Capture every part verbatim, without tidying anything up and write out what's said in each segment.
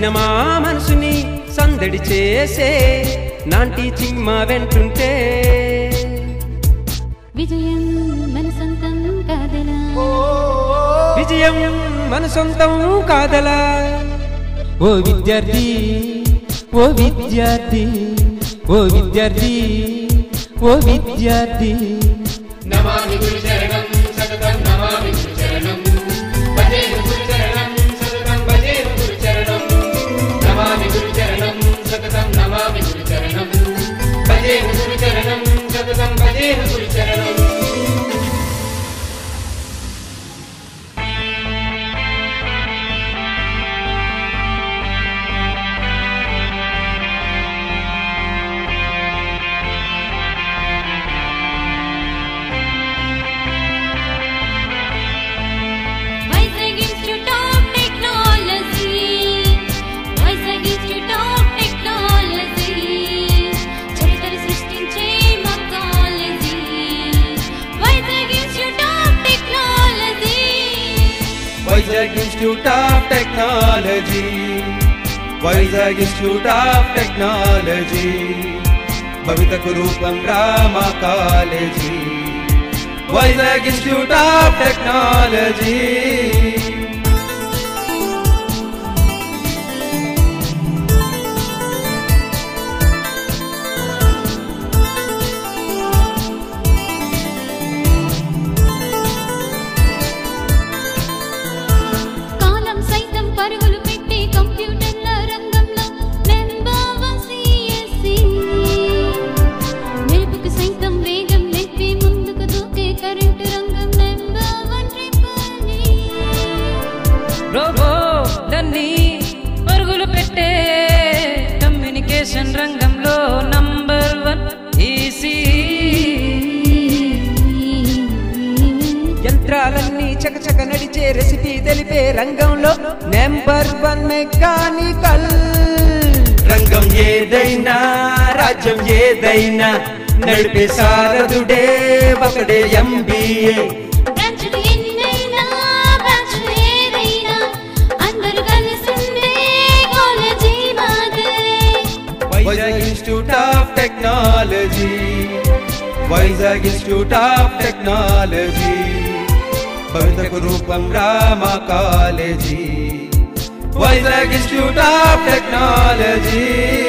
నచ్చిన మా మనసుని సందడి చేసే నాన్ టీచింగ్ మా వెంటుంటే విజయం మన సొంతం కాదలా విజయం మన సొంతం కాదలా ఓ విద్యార్థి ఓ విద్యార్థి ఓ విద్యార్థి ఓ విద్యార్థి నమామి గురు చరణం సతతం నమామి గురు చరణం భజే గురు చరణం సతతం భజే గురు చరణం నమామి గురు చరణం సతతం నమామి గురు చరణం భజే గురు చరణం సతతం భజే గురు చరణం Vizag Institute of Technology, Vizag Institute of Technology, Bhavitaku Roopam Rama College, Vizag Institute of Technology. రంగంలో నంబర్ వన్ ఈసీ యంత్రాలన్నీ చకచక నడిచే రెసిపీ తెలిపే రంగంలో నెంబర్ వన్ మెకానికల్ రంగం ఏదైనా రాజ్యం ఏదైనా నడిపే సారథుడే ఒకడే MBA Vizag Institute of Technology, Vizag Institute of Technology, Bhavitaku Roopam Rama College, Vizag Institute of Technology.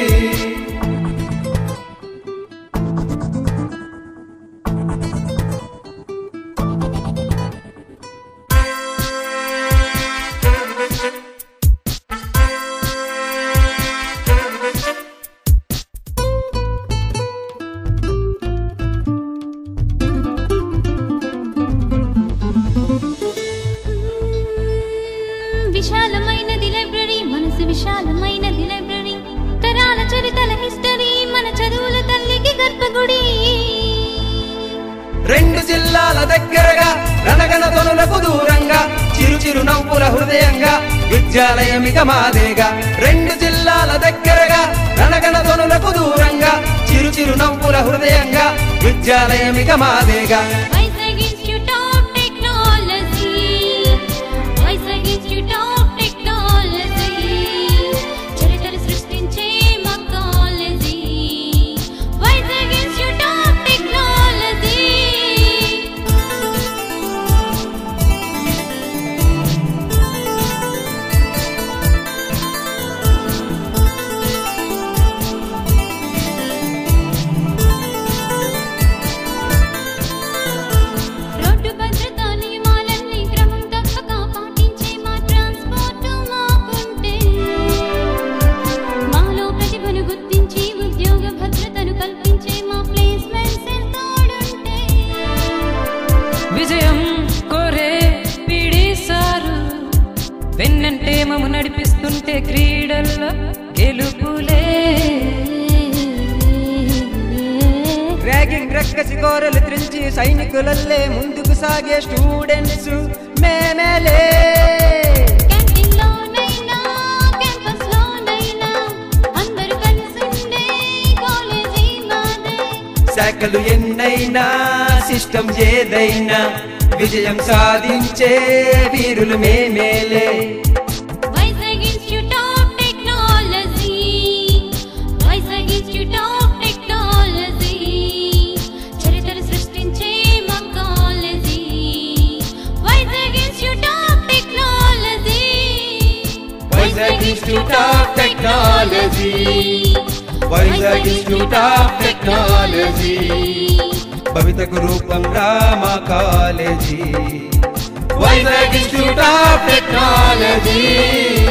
విశాలమైనది లైబ్రరీ మనసు విశాలమైనది లైబ్రరీ తరాల చరితల హిస్టరీ మన చదువుల తల్లికి గర్భగుడి రెండు జిల్లాల దగ్గరగా రణగణ ధ్వనులకు దూరంగా చిరు చిరు నవ్వుల హృదయంగా విద్యాలయమిక మాదేగా రెండు జిల్లాల దగ్గరగా రణగణ ధ్వనులకు దూరంగా చిరు చిరు నవ్వుల హృదయంగా విద్యాలయమిక మాదేగా వెన్నంటే మము నడిపిస్తుంటే క్రీడల్లో గెలుపులే ర్యాగింగ్ రక్కసి కోరలు త్రించి సైనికులల్లే ముందుకు సాగే స్టూడెంట్స్ మేమేలే శాఖలు ఎన్నైనా సిస్టమ్ ఏదైనా విజయం సాధించే వీరులు మేమేలే Vizag Institute of Technology. Vizag institute of technology భవితకు రూపం రామ college Vizag institute of technology